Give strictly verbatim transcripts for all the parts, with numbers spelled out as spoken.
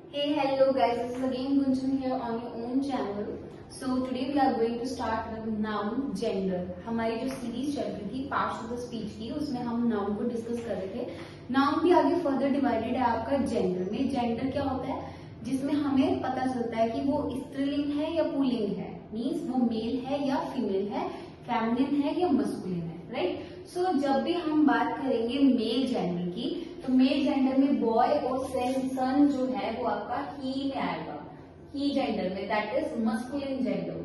Hey, hello guys, this is again Gunjan here on your own channel. So today we are going to start with noun gender. हमारी जो series चल रही थी parts of the speech की, उसमें हम noun को discuss कर रहे थे. नाउन भी आगे फर्दर डिवाइडेड है आपका जेंडर में. जेंडर क्या होता है? जिसमें हमें पता चलता है कि वो स्त्रीलिंग है या पुल्लिंग है, मीन्स वो मेल है या फीमेल है, फेमिनिन है या मस्कुलिन है, राइट. सो so, जब भी हम बात करेंगे मेल जेंडर की, तो मेल जेंडर में बॉय और सन जो है वो आपका ही में आएगा, ही जेंडर में, that is masculine gender.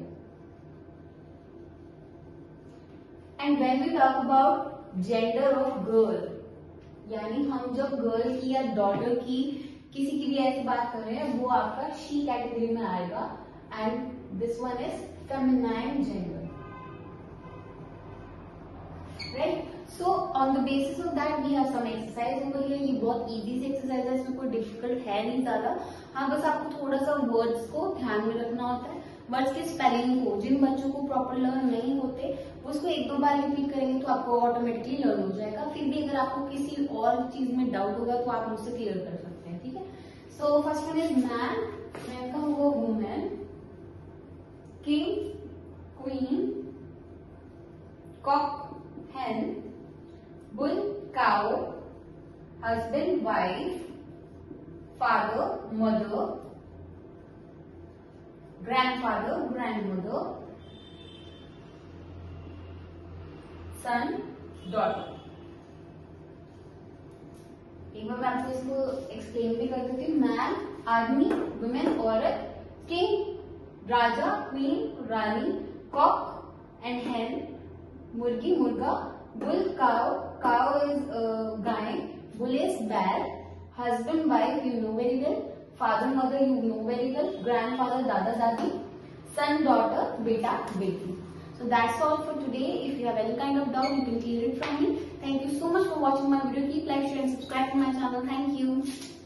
And when we talk about gender of girl, यानी हम जब गर्ल की या डॉटर की किसी की भी ऐसी बात कर रहे हैं, वो आपका शी कैटेगरी में आएगा. And this one is feminine gender, right. So on the basis of that we have some exercise over here. ये बहुत इजी से एक्सरसाइज है, इसमें कोई डिफिकल्ट है नहीं ज्यादा. हाँ, बस आपको थोड़ा सा वर्ड्स को ध्यान में रखना होता है. वर्ड्स के स्पेलिंग को जिन बच्चों को प्रॉपर लर्न नहीं होते, उसको एक दो बार रिपीट करेंगे तो आपको ऑटोमेटिकली लर्न हो जाएगा. फिर भी अगर आपको किसी और चीज में डाउट होगा तो आप मुझसे क्लियर कर सकते हैं, ठीक है. So first one is man. Man का होगा women, king, queen, cock, hen, bull, cow, husband, wife, father, mother, grandfather, grandmother, son, daughter. एक बार मैं आपको इसको एक्सप्लेन भी कर देती हूँ. मैन आदमी, वुमेन औरत, किंग राजा, क्वीन रानी, कॉक एंड hen मुर्गी मुर्गा, बुल काउ, काउ इज गाय, बुल इज बैल, husband wife you know very well, father mother you know very well, grandfather दादा दादी, सन डॉटर बेटा बेटी. So that's all for today. If you have any kind of doubt, you can clear it from me. Thank you so much for watching my video. Keep like, share and subscribe to my channel. Thank you.